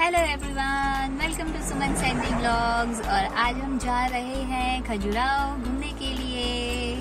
Hello everyone, welcome to Suman Sandy blogs. और आज हम जा रहे हैं खजुराहो घूमने के लिए।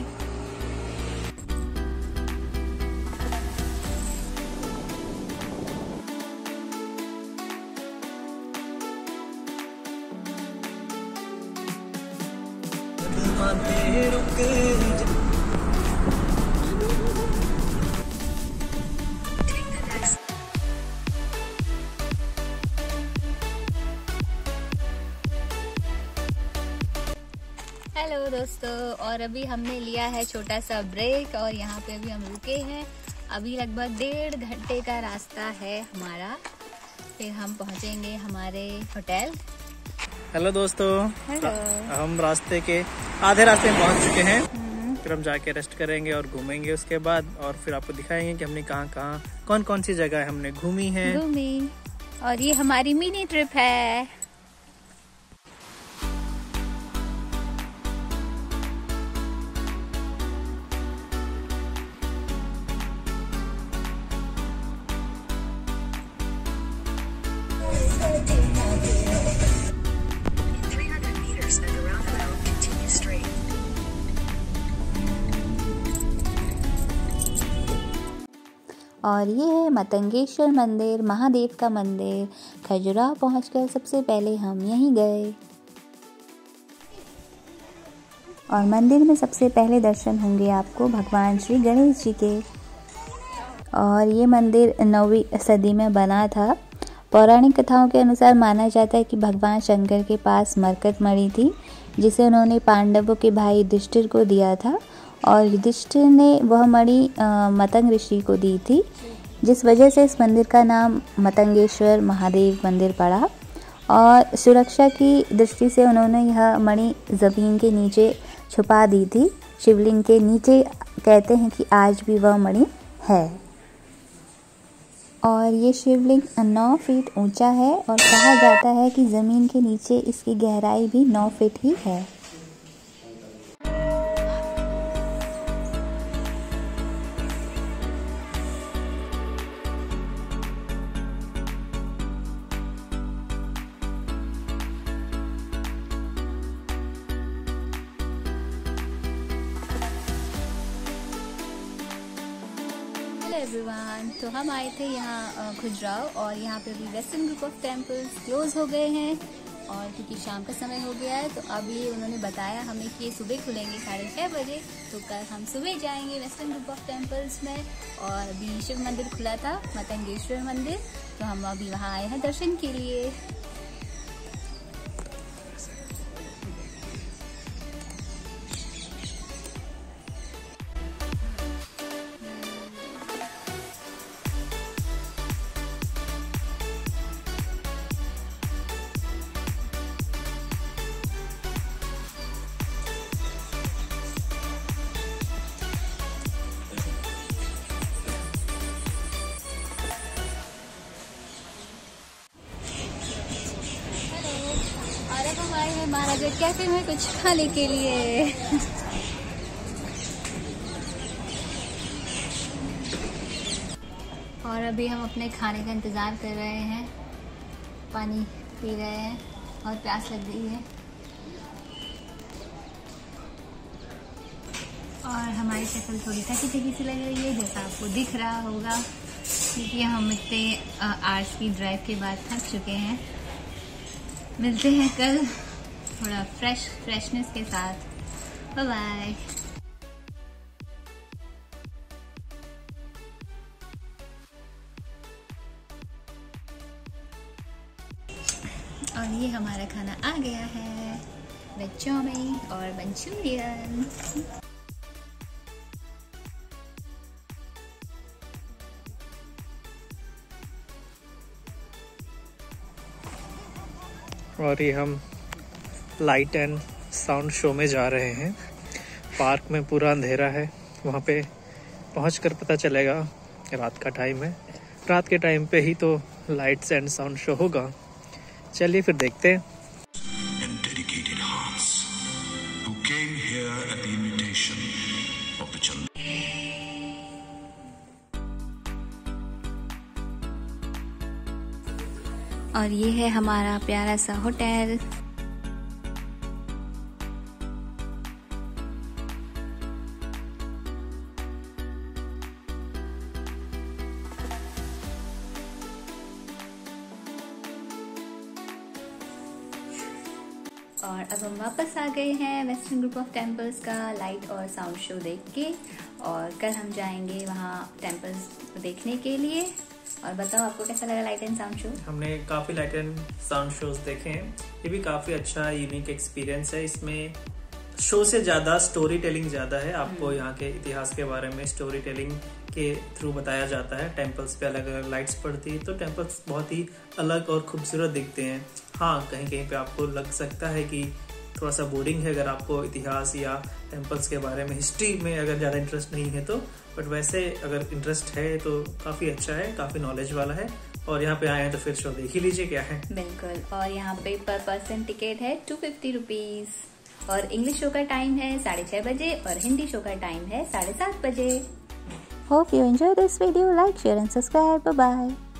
हेलो दोस्तों, और अभी हमने लिया है छोटा सा ब्रेक और यहाँ पे अभी हम रुके हैं। अभी लगभग 1.5 घंटे का रास्ता है हमारा, फिर हम पहुँचेंगे हमारे होटल। हेलो दोस्तों, हेलो। हम रास्ते के आधे रास्ते में पहुँच चुके हैं। फिर हम जाके रेस्ट करेंगे और घूमेंगे उसके बाद, और फिर आपको दिखाएंगे कि हमने कहाँ कौन कौन सी जगह हमने घूमी है। और ये हमारी मिनी ट्रिप है। और ये है मतंगेश्वर मंदिर, महादेव का मंदिर। खजुराहो पहुंचकर सबसे पहले हम यहीं गए और मंदिर में सबसे पहले दर्शन होंगे आपको भगवान श्री गणेश जी के। और ये मंदिर 9वीं सदी में बना था। पौराणिक कथाओं के अनुसार माना जाता है कि भगवान शंकर के पास मरकत मणि थी, जिसे उन्होंने पांडवों के भाई युधिष्ठिर को दिया था, और युधिष्ठिर ने वह मणि मतंग ऋषि को दी थी, जिस वजह से इस मंदिर का नाम मतंगेश्वर महादेव मंदिर पड़ा। और सुरक्षा की दृष्टि से उन्होंने यह मणि ज़मीन के नीचे छुपा दी थी। शिवलिंग के नीचे कहते हैं कि आज भी वह मणि है। और ये शिवलिंग 9 फीट ऊंचा है और कहा जाता है कि ज़मीन के नीचे इसकी गहराई भी 9 फीट ही है। एवरीवन, तो हम आए थे यहाँ खजुराहो, और यहाँ पे भी western group of temples close हो गए हैं, और क्योंकि शाम का समय हो गया है तो अभी उन्होंने बताया हमें कि ये सुबह खुलेंगे 6:30 बजे। तो कल हम सुबह जाएंगे वेस्टर्न ग्रुप ऑफ टेम्पल्स में। और अभी शिव मंदिर खुला था, मतंगेश्वर मंदिर, तो हम अभी वहाँ आए हैं दर्शन के लिए। महाराजा कैफे में कुछ खाने के लिए। और अभी हम अपने खाने का इंतज़ार कर रहे हैं, पानी पी रहे हैं और प्यास लग गई है। और हमारी शक्ल थोड़ी थकी थकी सी लग रही है, जैसा आपको दिख रहा होगा, क्योंकि हम इतने आवर्स की ड्राइव के बाद थक चुके हैं। मिलते हैं कल थोड़ा फ्रेशनेस के साथ। Bye bye. और ये हमारा खाना आ गया है, वेज चाउमीन और मंचूरियन। और ये हम लाइट एंड साउंड शो में जा रहे हैं। पार्क में पूरा अंधेरा है, वहाँ पे पहुँचकर पता चलेगा। रात का टाइम है, रात के टाइम पे ही तो लाइट्स एंड साउंड शो होगा। चलिए फिर देखते हैं। और ये है हमारा प्यारा सा होटल। और अब हम वापस आ गए हैं वेस्टर्न ग्रुप ऑफ टेम्पल्स का लाइट और साउंड शो देख के, और कल हम जाएंगे वहाँ टेम्पल्स देखने के लिए। और बताओ आपको कैसा लगा लाइट एंड साउंड शो? हमने काफ़ी लाइट एंड साउंड शोज देखे हैं, ये भी काफ़ी अच्छा यूनिक एक्सपीरियंस है। इसमें शो से ज़्यादा स्टोरी टेलिंग ज़्यादा है, आपको यहाँ के इतिहास के बारे में स्टोरी टेलिंग के थ्रू बताया जाता है। टेम्पल्स पे अलग अलग लाइट्स पड़ती है तो टेम्पल्स बहुत ही अलग और खूबसूरत दिखते हैं। हाँ, कहीं कहीं पे आपको लग सकता है कि थोड़ा सा बोरिंग है अगर आपको इतिहास या टेम्पल्स के बारे में, हिस्ट्री में अगर ज़्यादा इंटरेस्ट नहीं है तो, बट वैसे अगर इंटरेस्ट है तो काफ़ी अच्छा है, काफ़ी नॉलेज वाला है। और यहाँ पे आए हैं तो फिर शो देख ही लीजिए क्या है। बिल्कुल। और यहाँ पे पर पर्सन टिकट है 250 रुपीज, और इंग्लिश शो का टाइम है 6:30 बजे और हिंदी शो का टाइम है 7:30 बजे। Hope you enjoy this video. Like, share and subscribe. Bye bye.